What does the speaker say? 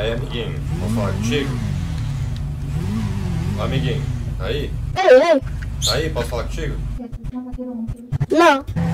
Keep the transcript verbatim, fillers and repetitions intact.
Aí, amiguinho, vou falar contigo? Ó, amiguinho, tá aí? Ei, ei. Tá aí? Posso falar contigo? Não.